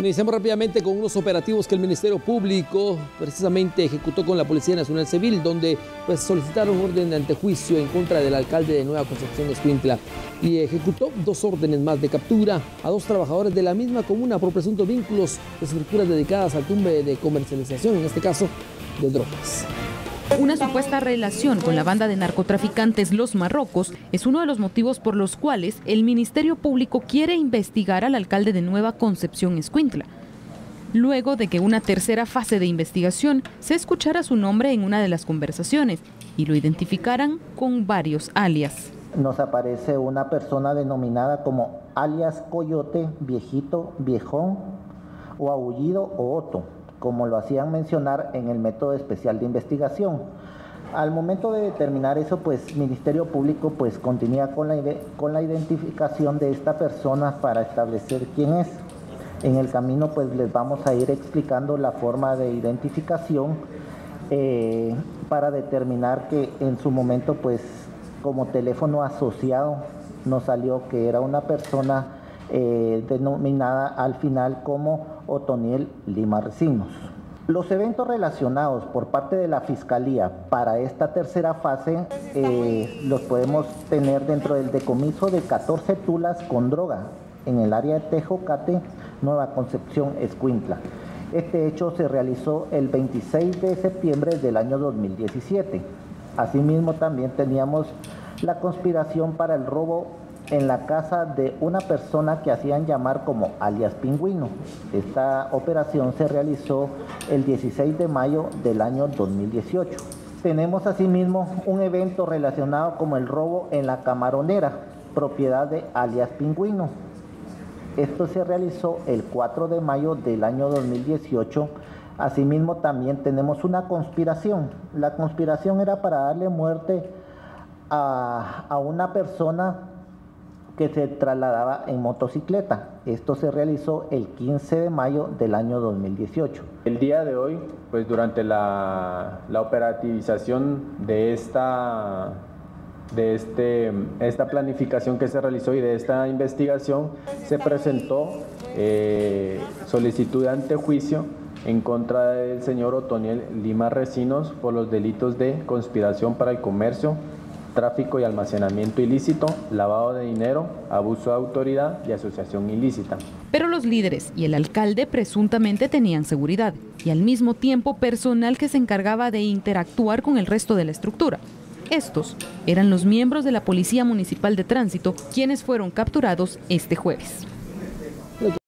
Bueno, iniciamos rápidamente con unos operativos que el Ministerio Público precisamente ejecutó con la Policía Nacional Civil, donde pues solicitaron orden de antejuicio en contra del alcalde de Nueva Concepción, Escuintla, y ejecutó 2 órdenes más de captura a 2 trabajadores de la misma comuna por presuntos vínculos de estructuras dedicadas al tumbe de comercialización, en este caso de drogas. Una supuesta relación con la banda de narcotraficantes Los Marrocos es uno de los motivos por los cuales el Ministerio Público quiere investigar al alcalde de Nueva Concepción, Escuintla, luego de que una tercera fase de investigación se escuchara su nombre en una de las conversaciones y lo identificaran con varios alias. Nos aparece una persona denominada como alias Coyote, Viejito, Viejón o Aullido o Otto, como lo hacían mencionar en el método especial de investigación. Al momento de determinar eso, pues Ministerio Público pues continúa con la identificación de esta persona para establecer quién es. En el camino pues les vamos a ir explicando la forma de identificación para determinar que en su momento pues como teléfono asociado nos salió que era una persona denominada al final como Otoniel Lima Recinos. Los eventos relacionados por parte de la Fiscalía para esta tercera fase los podemos tener dentro del decomiso de 14 tulas con droga en el área de Tejocate, Nueva Concepción, Escuintla. Este hecho se realizó el 26 de septiembre del año 2017. Asimismo también teníamos la conspiración para el robo en la casa de una persona que hacían llamar como alias Pingüino. Esta operación se realizó el 16 de mayo del año 2018. Tenemos asimismo un evento relacionado como el robo en la Camaronera, propiedad de alias Pingüino. Esto se realizó el 4 de mayo del año 2018. Asimismo también tenemos una conspiración. La conspiración era para darle muerte a una persona que se trasladaba en motocicleta. Esto se realizó el 15 de mayo del año 2018. El día de hoy, pues durante la operativización de esta planificación que se realizó y de esta investigación, se presentó solicitud de antejuicio en contra del señor Otoniel Lima Recinos por los delitos de conspiración para el comercio, tráfico y almacenamiento ilícito, lavado de dinero, abuso de autoridad y asociación ilícita. Pero los líderes y el alcalde presuntamente tenían seguridad y al mismo tiempo personal que se encargaba de interactuar con el resto de la estructura. Estos eran los miembros de la Policía Municipal de Tránsito, quienes fueron capturados este jueves.